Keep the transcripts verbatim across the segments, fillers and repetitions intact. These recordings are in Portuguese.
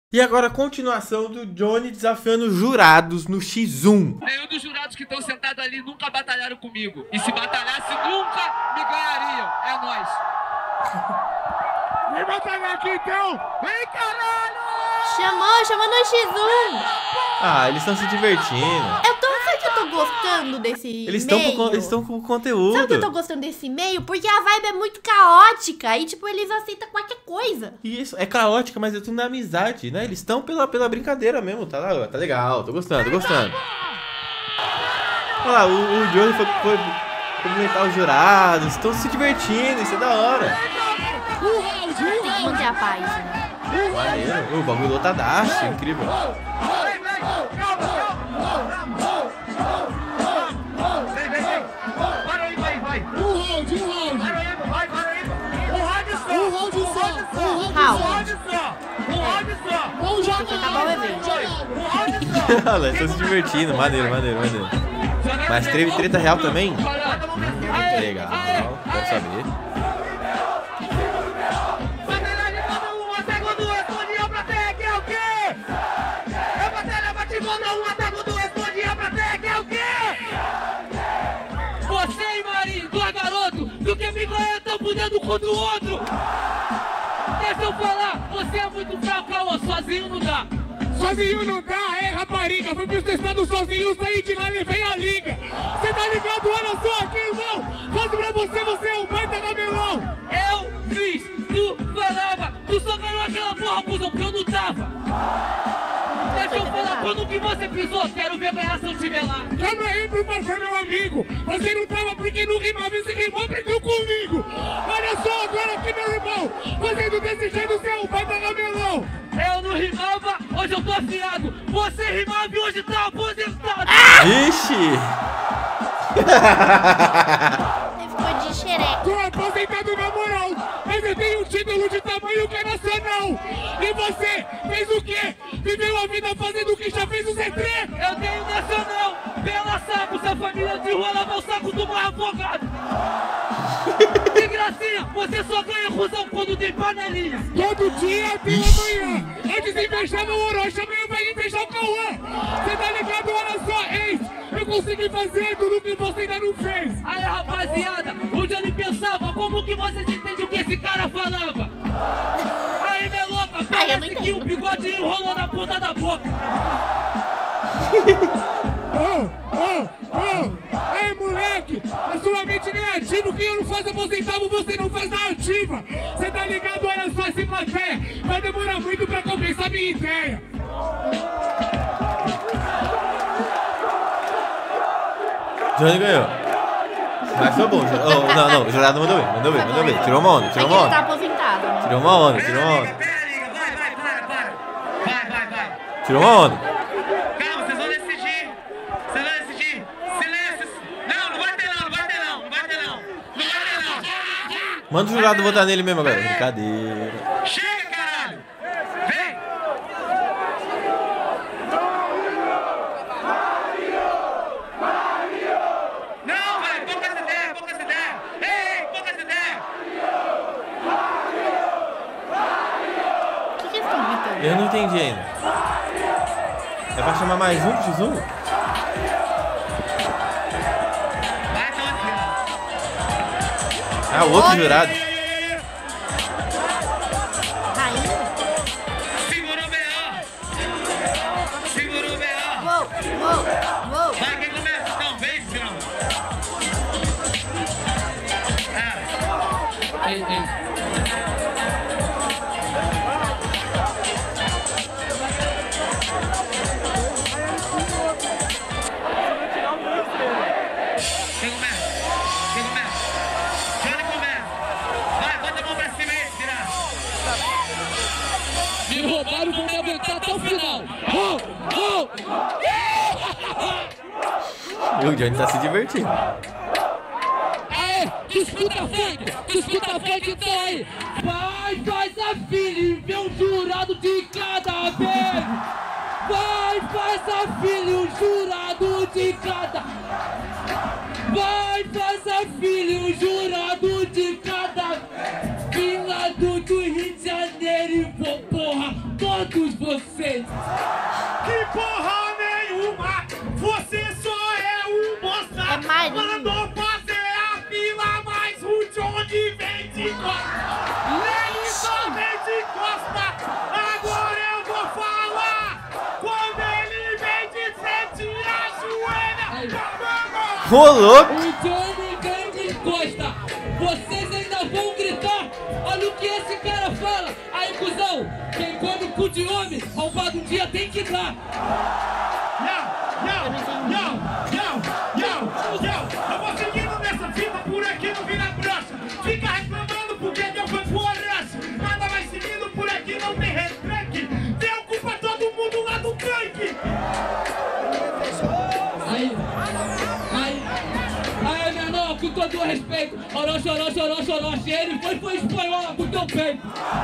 E agora a continuação do Johnny desafiando os jurados no xis um. Nenhum dos jurados que estão sentados ali nunca batalharam comigo. E se batalhasse, nunca me ganhariam. É nóis. Vem batalhar aqui então! Vem, caralho! Chamou, chamou no xis um. Ah, eles estão se divertindo. Eu tô, sabe que eu tô gostando desse Eles meio? estão eles estão com conteúdo. Sabe que eu tô gostando desse meio? Porque a vibe é muito caótica e, tipo, eles aceitam qualquer coisa. Isso, é caótica, mas é tudo na amizade, né? Eles estão pela, pela brincadeira mesmo, tá lá, tá legal, tô gostando, tô gostando. Olha lá, o, o Johnny foi, foi cumprimentar os jurados, estão se divertindo, isso é da hora. Tem que manter a paz, né? Maneiro, o bagulho lotadaço, incrível. Tem que acabar o evento. Olha, estão se divertindo, maneiro, maneiro, maneiro. Mas teve treta real também? Hum, legal, quero saber. Você e Marinho, dois garotos, do que me ganha tão por dentro contra o outro. Deixa eu falar, você é muito fraco, Cauã, sozinho não dá. Sozinho não dá, é rapariga. Fui pros testados sozinho, saí de lá e levei a liga. Cê tá ligado? Olha só aqui, irmão. Faço pra você, você é um baita cabelão. Eu fiz, tu falava, tu só ganhou aquela porra, cuzão, porque eu não tava. Deixa eu falar, quando que você pisou? Quero ver ganhar seu time lá. Calma aí, pro parceiro, meu amigo. Você não tava porque não rimava e se rimou, brigou comigo. Olha só agora aqui, meu irmão. Fazendo desse jeito, você é um baita cabelão. Eu não rimava, hoje eu tô afiado. Você rimava e hoje tá aposentado. Vixe! Ele ficou de xereca. Tô aposentado na moral, mas eu tenho um título de tamanho que é nacional. E você fez o quê? Viveu a vida fazendo o que já fez o Z três? Eu tenho nacional, pela saco, sua família desenrolava o saco do mais afogado. Que gracinha, você só ganha rusão quando tem panelinha. Todo dia tem amanhã. Antes invejava o Orochi, amanhã vai invejar o Cauã. Cê tá ligado? Olha só, ex, eu consegui fazer tudo que você ainda não fez. Aí rapaziada, onde ele pensava, como que vocês entendem o que esse cara falava? Aí minha louca, Ai, eu não parece que entendi. o bigode enrolou na ponta da boca. Oh, oh, oh! Ei, moleque! A sua mente nem é ativa, quem eu não faço aposentado, você não faz na ativa! Cê tá ligado? Olha só esse plateia! Vai demorar muito pra compensar minha ideia! Johnny ganhou. Mas foi bom. Oh, não, não, o jurado mandou bem, mandou bem, mandou bem. Tirou uma onda, É tirou que uma ele tá onda. aposentado, né? Tirou uma onda, tirou uma onda. Vai, vai, para, para. Vai, vai, vai. Tirou uma onda. Calma, vocês vão decidir. Vocês vão decidir. Silêncio. Não, não vai ter não, não vai ter não, não vai ter não. Não vai ter não. Manda o jurado votar nele mesmo agora. Brincadeira. Chega, caralho. Vem. Não, velho, poucas ideias, poucas ideias. Ei, ei, poucas ideias. O que, que eles estão gritando? Eu não entendi ainda. É pra chamar mais um pro xis um? Vai, então aqui, ó. Ah, o outro jurado. Rainha? Segura o B O. Segura o B O. Uou, uou, uou. Vai, quem começa? Não, vem, senhor. Ah. Ei, ei. Quem começa? Quem começa? Johnny começa. Vai, bota a mão pra cima aí, tirar. Me roubaram, vou me aguentar até o final! Oh, oh. E o Johnny tá se divertindo. Aê, que escuta funk, que escuta funk então aí! Vai, faz a filha e vê um jurado de cada vez. Vai, faz a filha e um jurado de cada. Vai, faz a filha e um jurado de cada. Vim lá do Rio de Janeiro e vou, porra, todo todos vocês. Que porra nenhuma, você só é um bosta. É Marinho. Mandou fazer a fila, mas o Johnny vem de costa. Ele só vem de costa. Agora eu vou falar. Quando ele vem de frente, ajoelha. Rolou! O Johnny vem de costa. Vocês ainda vão gritar. Olha o que esse cara fala. Aí, cuzão, quem come cu de homem, roubado um dia tem que dar. Yo, yo, yo, yo, yo, yo. Eu vou seguindo nessa fita por aqui no Vira Brocha. Fica reclamando porque Deus foi pro Orange. Nada mais seguindo por aqui, não tem retranque. Deu culpa todo mundo lá do tanque. Aí, aí, aí, menor, com todo o respeito. Orochi, Orochi, Orochi, Orochi. Ele foi, foi espanhol com teu peito.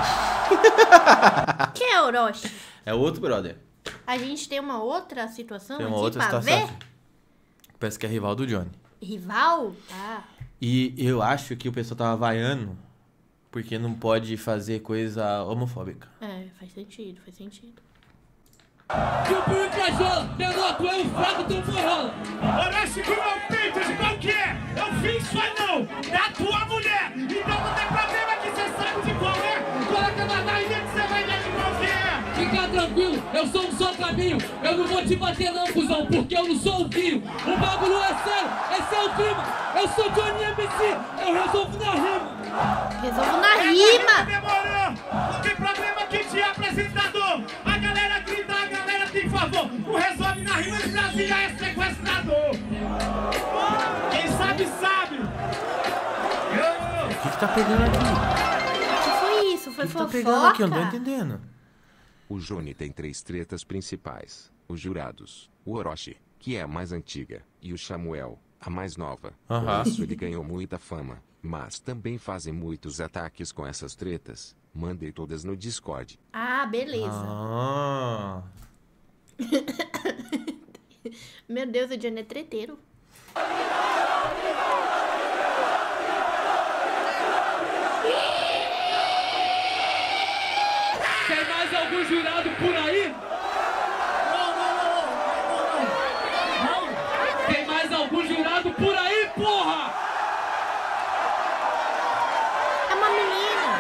Quem é Orochi? É outro brother. A gente tem uma outra situação Tem uma aqui outra pra situação. ver? Parece que é rival do Johnny. Rival? Ah. E eu acho que o pessoal tava vaiando porque não pode fazer coisa homofóbica. É, faz sentido, faz sentido. E o Pio Cajola, menor, tu é um fraco, tu morrola. Orochi com meu peito, de qual que é? Eu fiz só não, da tua mulher. Então não tem problema que você sabe de qual é. Coloca na barriga que você vai ver de qual que é. Fica tranquilo, eu sou um só caminho. Eu não vou te bater não, cuzão, porque eu não sou o Pio. O bagulho é sério, esse é o clima. Eu sou Johnny M C, eu resolvo na rima. Resolvo na É, rima! demorou. Não tem problema que te apresentador. A galera grita, a galera tem favor. O resolve na rima de Brasília é sequestrador. Quem sabe, sabe. O que, que tá pegando aqui? O que foi isso? Foi O que, que fofoca? tá pegando aqui? Eu não tô entendendo. O Johnny tem três tretas principais: os jurados, o Orochi, que é a mais antiga, e o Samuel, a mais nova. Aham. Por isso ele ganhou muita fama, mas também fazem muitos ataques com essas tretas. Mandei todas no Discord. Ah, beleza. Ah. Meu Deus, o Johnny é treteiro. Tem mais algum jurado por aí? Tem mais algum jurado por aí, porra? É uma menina.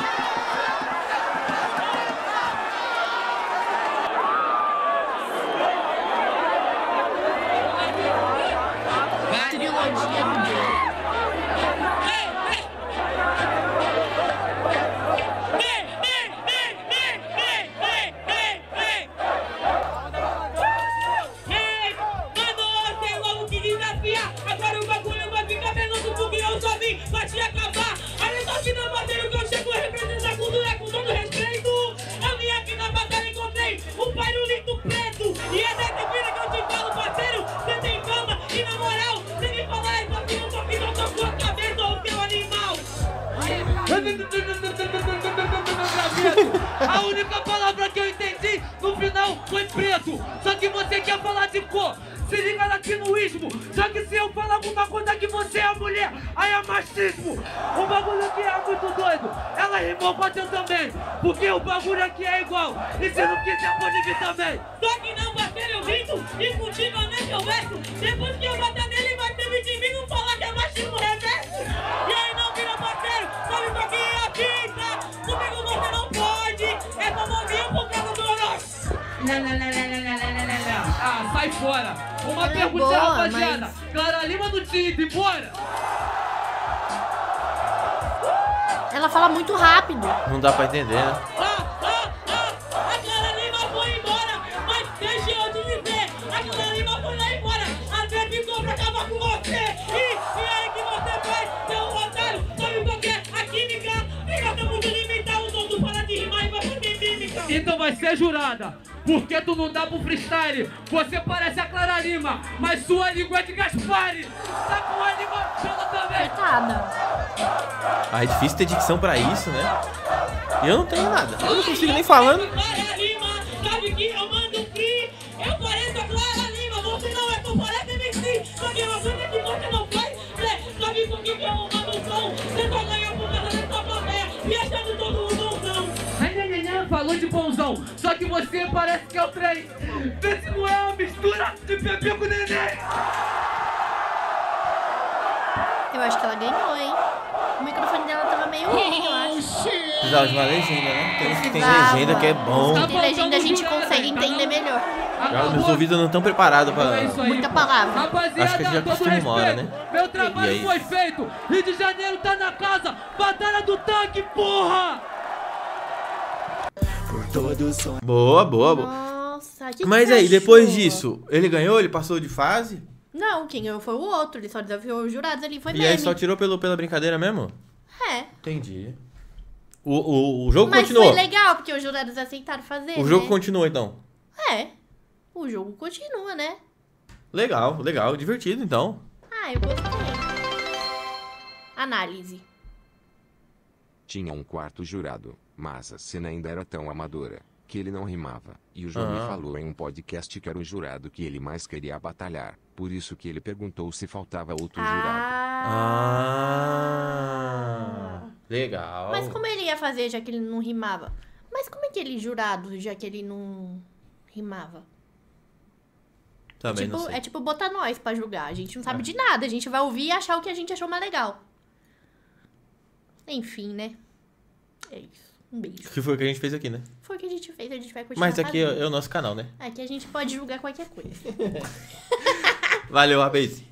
Trilogia do Johnny. Agora o bagulho vai ficar menos um pouquinho, eu só vim pra te acabar. Olha só que na batalha que eu chego representa a cultura com todo respeito. Eu vim aqui na batalha e encontrei um pirulito preto. E é dessa vida que eu te falo, parceiro. Você tem fama e na moral, você me fala aí, só que eu tô aqui, eu tô com a cabeça, ô teu animal. A única palavra que eu entendi no final foi preto. Só que você quer falar de cor. Se liga aqui no ismo. Só que se eu falar alguma coisa que você é mulher, aí é machismo. O bagulho aqui é muito doido. Ela rimou com a teu também. Porque o bagulho aqui é igual. E se não quiser, pode vir também. Só que não bater eu grito. E contigo eu nem converso. Depois que eu bater nele, vai ter vídeo em mim. Não falar que é machismo reverso. E aí não vira parceiro. Sabe o que é a fita? Comigo você não pode. É famosinho por causa do Orochi. Não, não, não, não, não, não, não, não. Ah, sai fora. Uma Ela é pergunta, boa, rapaziada. mas- Clara Lima do time, bora. Ela fala muito rápido. Não dá pra entender, né? Ah, ah, ah, a Clara Lima foi embora. Mas deixa eu te dizer, a Clara Lima foi lá embora. Até ficou pra acabar com você. E, e aí que você faz, seu otário. Sabe por quê? A química fica muito limitada. O todo para de rimar e vai fazer mímica. Então vai ser jurada. Porque tu não dá pro freestyle. Você parece a Clara Lima, mas sua língua é de Gaspari. Tá com a língua chama também. Coitada. Ah, é difícil ter dicção pra isso, né? E eu não tenho nada. Eu não consigo nem falando. Clara Lima, sabe que eu mando free. Eu pareço a Clara Lima, você não é tão parece M C. Só que uma coisa que você não faz, né? Sabe por que que eu mando o som? Você só ganha por causa dessa plateia. E achando todo mundo bonzão. Ai, ai, ai, ai, falou de bonzão. Só que você parece que é o trem. Vê se não é uma mistura de Pepe com neném. Eu acho que ela ganhou, hein? O microfone dela tava meio ruim, eu acho. Precisava de uma legenda, né? Tem, tem Precisava. legenda que é bom. Se tem legenda, a gente consegue entender melhor. Já meus ouvidos não estão preparados pra... É isso aí. Muita palavra. Rapaziada, Acho que já todo acostuma uma hora, respeito. né? Meu E trabalho aí? foi feito. Rio de Janeiro tá na casa. Batalha do tanque, porra! Boa, boa, boa. Nossa, que Mas que aí, achou? depois disso, ele ganhou? Ele passou de fase? Não, quem ganhou foi o outro. Ele só desafiou os jurados ali, foi E meme. aí só tirou pelo, pela brincadeira mesmo? É. Entendi. O, o, o jogo Mas continuou. foi legal, porque os jurados aceitaram fazer, O jogo né? continuou, então. É. O jogo continua, né? Legal, legal. Divertido, então. Ah, eu gostei. Análise. Tinha um quarto jurado, mas a cena ainda era tão amadora, que ele não rimava. E o Johnny Ah. falou em um podcast que era o jurado que ele mais queria batalhar. Por isso que ele perguntou se faltava outro jurado. Ah. Ah. Legal. Mas como ele ia fazer, já que ele não rimava? Mas como é que ele jurado, já que ele não rimava? Também tipo, não sei. é tipo botar nós pra julgar. A gente não sabe de nada. A gente vai ouvir e achar o que a gente achou mais legal. Enfim, né? É isso. Um beijo. Que foi o que a gente fez aqui, né? Foi o que a gente fez, a gente vai continuar Mas aqui é, fazendo. é o nosso canal, né? Aqui a gente pode julgar qualquer coisa. Valeu, Abeice.